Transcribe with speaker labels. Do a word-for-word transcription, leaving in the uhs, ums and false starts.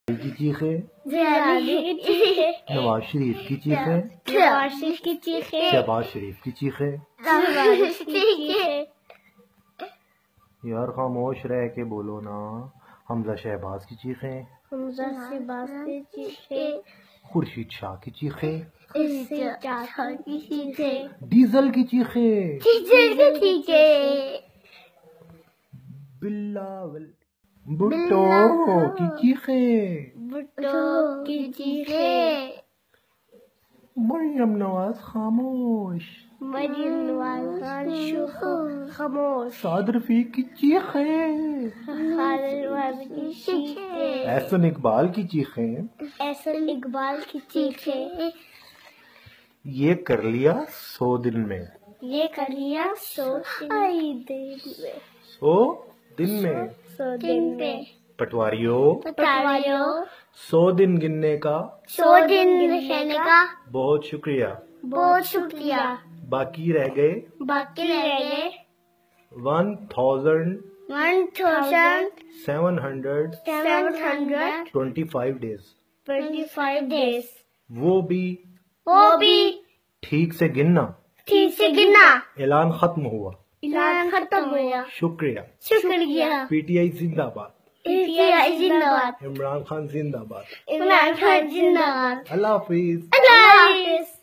Speaker 1: की चीखें,
Speaker 2: चीखें,
Speaker 1: नवाज शरीफ की चीखें,
Speaker 2: नवाज शरीफ की चीखें,
Speaker 1: शहबाज शरीफ की चीखें। यार खामोश रह के बोलो ना। हमजा शहबाज की चीखें,
Speaker 2: हमजा शहबाज की चीखें,
Speaker 1: खुर्शीद शाह की चीखें,
Speaker 2: खुर्शीद शाह की चीखें,
Speaker 1: डीजल की चीखें,
Speaker 2: डीजल की चीखें,
Speaker 1: बिल्लावल भुट्टो की चीखें,
Speaker 2: भुट्टो की चीखें,
Speaker 1: मरियम नवाज खामोश,
Speaker 2: मरियम नवाज खान खामोश,
Speaker 1: साद रफीक की चीखें,
Speaker 2: की चीखें,
Speaker 1: एहसन इकबाल की चीखें,
Speaker 2: एहसन इकबाल की चीखें।
Speaker 1: ये कर लिया सौ दिन में,
Speaker 2: ये कर लिया सौ दिन में,
Speaker 1: सौ दिन में,
Speaker 2: सौ दिन में।
Speaker 1: पटवारियों
Speaker 2: पटवारियों
Speaker 1: सौ दिन गिनने का,
Speaker 2: सौ दिन गिनने का
Speaker 1: बहुत शुक्रिया,
Speaker 2: बहुत शुक्रिया।
Speaker 1: बाकी रह गए,
Speaker 2: बाकी रह गए
Speaker 1: one thousand
Speaker 2: one thousand
Speaker 1: seven hundred
Speaker 2: seven hundred
Speaker 1: twenty five days.
Speaker 2: Twenty five days.
Speaker 1: वो भी
Speaker 2: वो भी
Speaker 1: ठीक से गिनना,
Speaker 2: ठीक से गिनना।
Speaker 1: ऐलान खत्म हुआ,
Speaker 2: ऐलान खत्म हुआ।
Speaker 1: शुक्रिया।
Speaker 2: शुक्रिया।
Speaker 1: पीटीआई जिंदाबाद,
Speaker 2: पीटीआई जिंदाबाद,
Speaker 1: इमरान खान जिंदाबाद,
Speaker 2: इमरान खान जिंदाबाद।
Speaker 1: अल्लाह हाफिज।
Speaker 2: अल्लाह हाफिज।